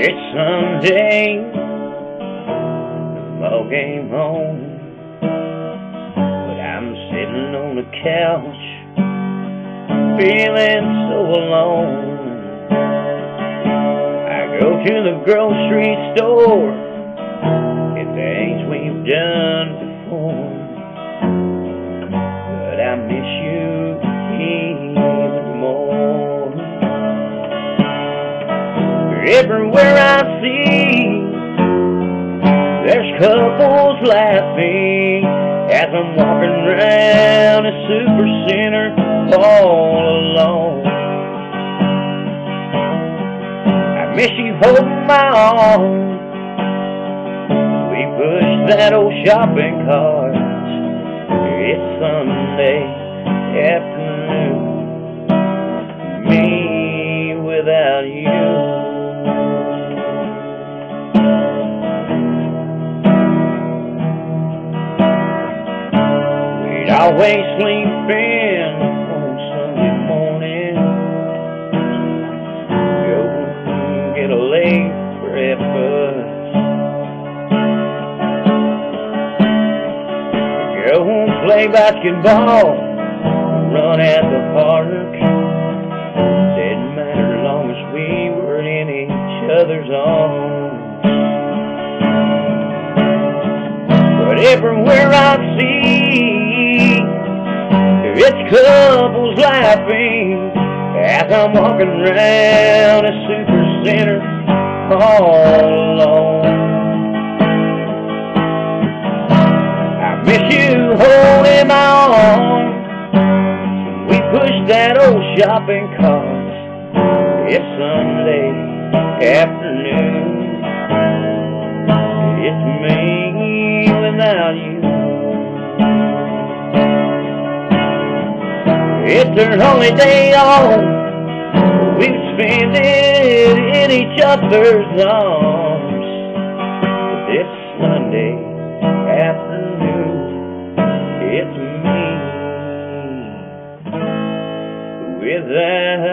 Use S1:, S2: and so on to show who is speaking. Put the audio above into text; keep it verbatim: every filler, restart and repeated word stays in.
S1: It's Sunday, the ball game on, but I'm sitting on the couch, feeling so alone. I go to the grocery store, get things we've done before, but I miss you even more. Everywhere I see, there's couples laughing as I'm walking around a super center all alone. I miss you holding my arm. We pushed that old shopping cart. It's Sunday afternoon, me without you. Always sleeping on Sunday morning, go get a late breakfast, go play basketball, run at the park. Didn't matter as long as we were in each other's arms. But everywhere I see, it's couples laughing as I'm walking around a super center all alone. I miss you holding my arm. We pushed that old shopping cart. It's Sunday afternoon. It's me without you. It's our only day off. We spend it in each other's arms. But this Sunday afternoon, it's me without